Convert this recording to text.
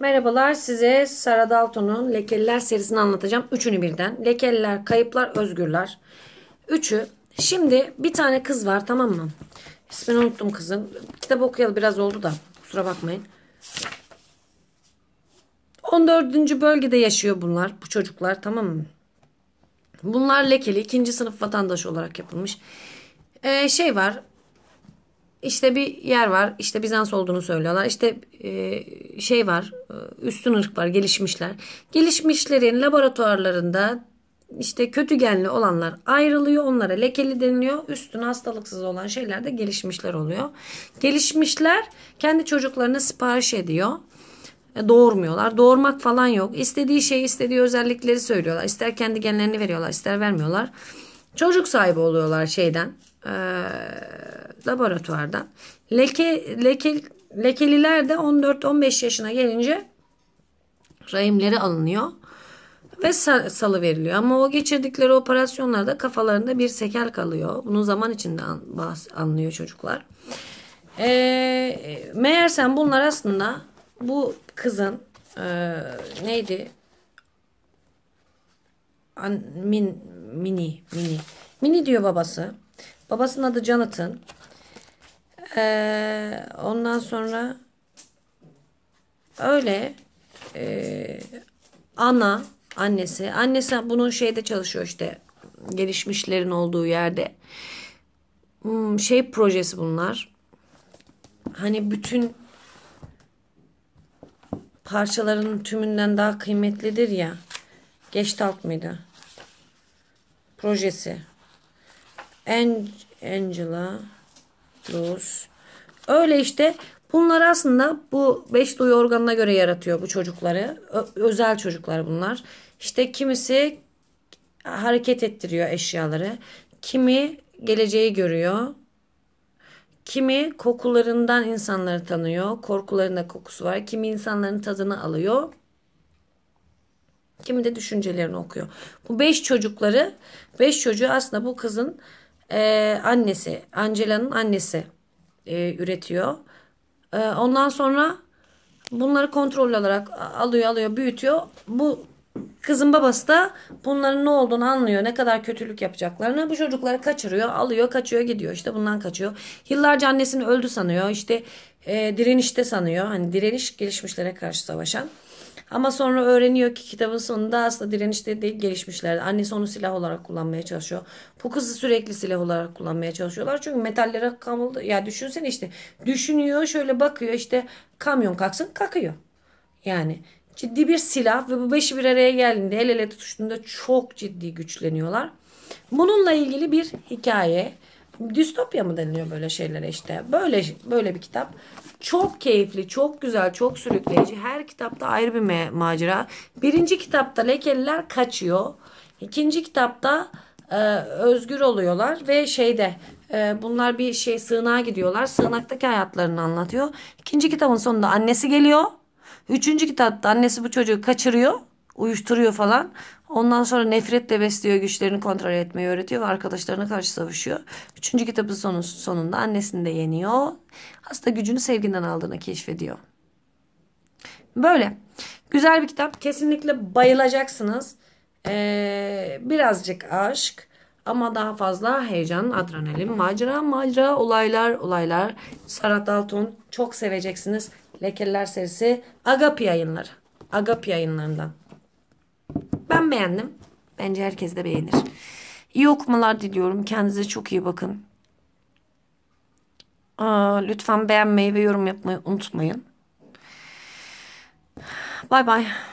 Merhabalar, size Sara Dalton'un Lekeliler serisini anlatacağım. Üçünü birden. Lekeliler, Kayıplar, Özgürler. Üçü. Şimdi bir tane kız var, tamam mı? İsmini unuttum kızın. Kitap okuyalı biraz oldu da. Kusura bakmayın. 14. bölgede yaşıyor bu çocuklar, tamam mı? Bunlar lekeli, ikinci sınıf vatandaşı olarak yapılmış. Var. İşte bir yer var. İşte Bizans olduğunu söylüyorlar. İşte var. Üstün ırk var. Gelişmişler. Gelişmişlerin laboratuvarlarında işte kötü genli olanlar ayrılıyor. Onlara lekeli deniliyor. Üstün hastalıksız olan şeyler de gelişmişler oluyor. Gelişmişler kendi çocuklarına sipariş ediyor. Doğurmuyorlar. Doğurmak falan yok. İstediği şeyi, istediği özellikleri söylüyorlar. İster kendi genlerini veriyorlar, ister vermiyorlar. Çocuk sahibi oluyorlar laboratuvardan. Lekeliler de 14-15 yaşına gelince rahimleri alınıyor ve salı veriliyor. Ama o geçirdikleri operasyonlarda kafalarında bir sekel kalıyor. Bunu zaman içinde anlıyor çocuklar. Meğersem bunlar aslında bu kızın neydi? Mini diyor babası. Babasının adı Jonathan. Ondan sonra öyle annesi bunun çalışıyor işte, gelişmişlerin olduğu yerde. Projesi bunlar. Hani bütün parçaların tümünden daha kıymetlidir ya. Gestalt mıydı? Projesi. Angela Rose. Öyle işte. Bunlar aslında bu 5 duyu organına göre yaratıyor bu çocukları. Özel çocuklar bunlar. İşte kimisi hareket ettiriyor eşyaları. Kimi geleceği görüyor. Kimi kokularından insanları tanıyor. Korkularında kokusu var. Kimi insanların tadını alıyor. Kimi de düşüncelerini okuyor. Bu 5 çocuğu aslında bu kızın annesi, Angela'nın annesi üretiyor. Ondan sonra bunları kontrol olarak alıyor, büyütüyor. Bu kızın babası da bunların ne olduğunu anlıyor. Ne kadar kötülük yapacaklarını. Bu çocukları kaçırıyor, alıyor, kaçıyor, gidiyor. İşte bundan kaçıyor. Yıllarca annesini öldü sanıyor. İşte direnişte sanıyor. Hani direniş, gelişmişlere karşı savaşan. Ama sonra öğreniyor ki kitabın sonunda aslında direnişte değil, gelişmişler. Annesi onu silah olarak kullanmaya çalışıyor. Bu kızı sürekli silah olarak kullanmaya çalışıyorlar. Çünkü metallere kamıldı. Ya düşünsene işte. Düşünüyor, şöyle bakıyor, işte kamyon kalksın kalkıyor. Yani ciddi bir silah ve bu beşi bir araya geldiğinde, el ele tutuştuğunda çok ciddi güçleniyorlar. Bununla ilgili bir hikaye. Distopya mı deniliyor böyle şeylere işte. Böyle bir kitap. Çok keyifli, çok güzel, çok sürükleyici. Her kitapta ayrı bir macera. Birinci kitapta lekeliler kaçıyor. İkinci kitapta özgür oluyorlar ve bunlar bir sığınağa gidiyorlar. Sığınaktaki hayatlarını anlatıyor. İkinci kitabın sonunda annesi geliyor. Üçüncü kitapta annesi bu çocuğu kaçırıyor. Uyuşturuyor falan. Ondan sonra nefretle besliyor, güçlerini kontrol etmeyi öğretiyor ve arkadaşlarına karşı savaşıyor. Üçüncü kitabın sonunda annesini de yeniyor. Hasta gücünü sevginden aldığını keşfediyor. Böyle. Güzel bir kitap. Kesinlikle bayılacaksınız. Birazcık aşk ama daha fazla heyecan, adrenalin, macera, olaylar. Sara Dalton, çok seveceksiniz. Lekeliler serisi Agapi yayınları. Agapi yayınlarından. Ben beğendim. Bence herkes de beğenir. İyi okumalar diliyorum. Kendinize çok iyi bakın. Lütfen beğenmeyi ve yorum yapmayı unutmayın. Bay bay.